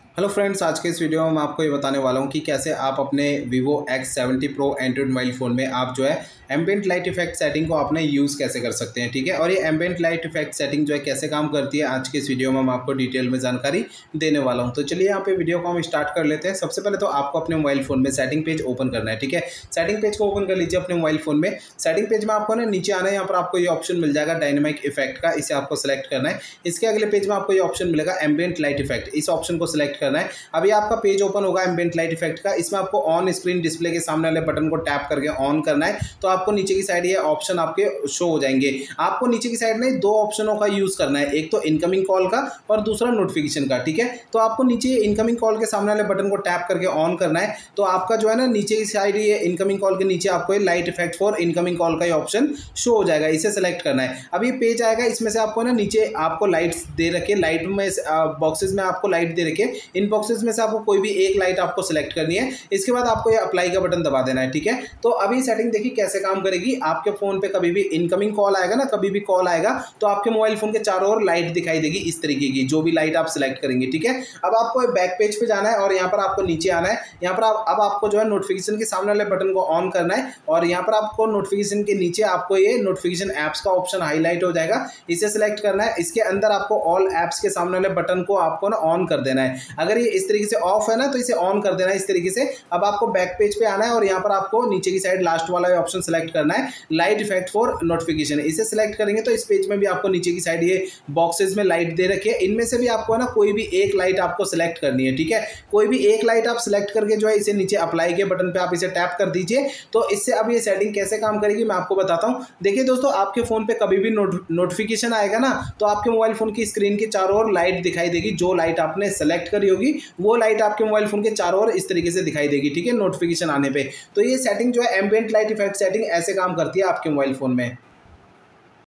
Hello friends, आज के इस वीडियो में मैं आपको ये बताने वाला हूँ कि कैसे आप अपने Vivo X70 Pro Android mobile phone में आप जो है एम्बिएंट लाइट इफेक्ट सेटिंग को अपने यूज़ कैसे कर सकते हैं। ठीक है, और ये एम्बिएंट लाइट इफेक्ट सेटिंग जो है कैसे काम करती है, आज के इस वीडियो में मैं आपको डिटेल में जानकारी देने वाला हूँ। तो चलिए यहाँ पे वीडियो को हम स्टार्ट कर लेते हैं। सबसे पहले तो आपको अपने मोबाइल फ़ोन में सेटिंग पेज ओपन करना है। ठीक है, सेटिंग पेज को ओपन कर लीजिए अपने मोबाइल फ़ोन में। सेटिंग पेज में आपको ना नीचे आना है, यहाँ पर आपको ये ऑप्शन मिल जाएगा डायनेमिक इफेक्ट का, इसे आपको सेलेक्ट करना है। इसके अगले पेज में आपको ये ऑप्शन मिलेगा एम्बिएंट लाइट इफेक्ट, इस ऑप्शन को सिलेक्ट करना है। अभी आपका पेज ओपन होगा एम्बिएंट लाइट इफेक्ट का। इसमें आपको ऑन स्क्रीन डिस्प्ले के सामने वाले बटन को टैप करके ऑन करना है। तो आपको नीचे की साइड ये ऑप्शन आपके शो हो जाएंगे। आपको नीचे की साइड में दो ऑप्शनों का यूज करना है, एक तो इनकमिंग कॉल का और दूसरा नोटिफिकेशन का। ठीक है, तो आपको नीचे इनकमिंग कॉल के सामने वाले बटन को टैप करके ऑन करना है। तो आपका जो है ना नीचे की साइड ये इनकमिंग कॉल के नीचे आपको ये light effect for incoming call का ये ऑप्शन शो हो जाएगा, इसे सेलेक्ट करना है। अब ये पेज आएगा, इसमें से आपको ना नीचे आपको लाइट्स दे रखे, लाइट में बॉक्सेस में आपको लाइट दे रखे। इन बॉक्सेस में से आपको कोई भी एक लाइट आपको सिलेक्ट करनी है। इसके बाद आपको ये अप्लाई का बटन दबा देना है। ठीक है, तो अभी सेटिंग देखिए कैसे काम करेगी। आपके फोन पे कभी भी इनकमिंग कॉल आएगा ना, कभी भी कॉल आएगा तो आपके मोबाइल फोन के चारों ओर लाइट दिखाई देगी इस तरीके की, जो भी लाइट आप सिलेक्ट करेंगे। ठीक है, अब आपको बैक पेज पे जाना है और यहाँ पर आपको नीचे आना है। यहाँ पर अब आपको जो है नोटिफिकेशन के सामने वाले बटन को ऑन करना है और यहाँ पर आपको नोटिफिकेशन के नीचे आपको ये नोटिफिकेशन ऐप्स का ऑप्शन हाईलाइट हो जाएगा, इसे सिलेक्ट करना है। इसके अंदर आपको ऑल ऐप्स के सामने वाले बटन को आपको ना ऑन कर देना है। अगर ये इस तरीके से ऑफ है ना, तो इसे ऑन कर देना है इस तरीके से। अब आपको बैक पेज पे आना है और यहाँ पर आपको नीचे की साइड लास्ट वाला ऑप्शन सेलेक्ट करना है, लाइट इफेक्ट फॉर नोटिफिकेशन। इसे सिलेक्ट करेंगे तो इस पेज में भी आपको नीचे की साइड ये बॉक्सेस में लाइट दे रखी है। इनमें से भी आपको ना कोई भी एक लाइट आपको सिलेक्ट करनी है। ठीक है, कोई भी एक लाइट आप सिलेक्ट करके जो है इसे नीचे अप्लाई के बटन पे आप इसे टैप कर दीजिए। तो इससे अब ये सेटिंग कैसे काम करेगी मैं आपको बताता हूँ। देखिए दोस्तों, आपके फोन पे कभी भी नोटिफिकेशन आएगा ना, तो आपके मोबाइल फोन की स्क्रीन के चारों ओर लाइट दिखाई देगी। जो लाइट आपने सेलेक्ट करी होगी वो लाइट आपके मोबाइल फोन के चारों ओर इस तरीके से दिखाई देगी। ठीक है, नोटिफिकेशन आने पे। तो ये सेटिंग जो है एम्बिएंट लाइट इफेक्ट सेटिंग ऐसे काम करती है आपके मोबाइल फोन में।